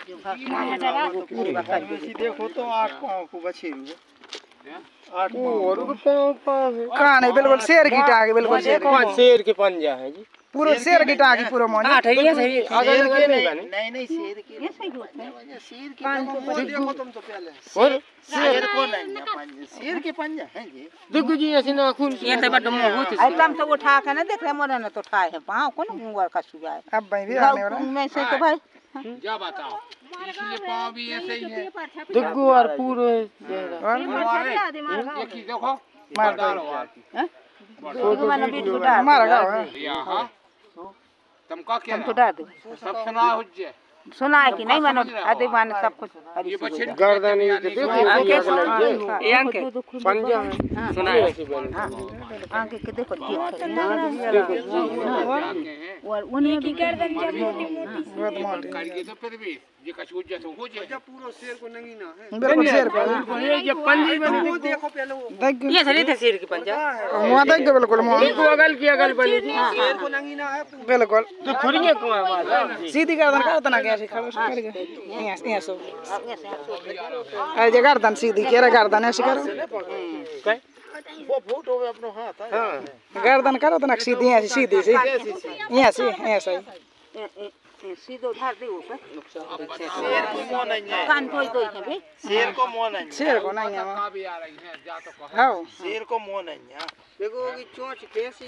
देखो तो 8 पाँव को बछेरू है। 8 कहाँ नहीं बिल्कुल शेर की टांग बिल्कुल शेर के पंजा है जी पूरा शेर की टांग पूरा मोन 8 है ये सही अगर नहीं शेर की ये सही होता है शेर की देखो तुम तो पहले और शेर को नहीं पंजा शेर के पंजा है जी देखो जी ऐसे ना खून ये तो बड़ मुंह होती है एकदम से उठा के ना देख रहे मोरे ने तो उठाए है पांव को ना मुंगर का सुगा है अब भाई भी आने वाला मैं से तो भाई क्या बताओ इसलिए पाँव भी ऐसे ही है देखो और पूरे ये की देखो मार दो हमारा गाँव है यहाँ तुमका क्या तो डाल दो सब सुना हो जाए सुना है कि नहीं मानो आदि मान सब कुछ ये बच्चे गर्दन ये देखो ये आंखें पंजा है सुना है आंखें के देखो और उन्हीं की गर्दन जब मोटी करके तो फिर भी ये कछु जैसे हो जाए जब पूरा शेर को नहीं ना है बिल्कुल शेर को ये पंजी बनी वो देखो पहले वो देख ये सही थे शेर की पंजा मुंह देख बिल्कुल मुंह देखो अगल की अगल बनी थी शेर को नहीं ना है बिल्कुल तो खुरिए को मारा सीधी गर्दन का उतना कैसे खड़ो कर गए यहाँ सो अरे गर्दन सीधी केरा गर्दन ऐसे करो वो फोटो में अपना हाथ है गर्दन करो तो ना सीधी ऐसे सीधी से यहाँ से ऐसा ही सीधो धार दे ऊपर शेर को मुंह नहीं है कान धोई धोई के भी शेर को मुंह नहीं शेर को नहीं है कहाँ भी आ रही है जा तो कहो हाँ शेर को मुंह नहीं है देखो कि चोंच कैसी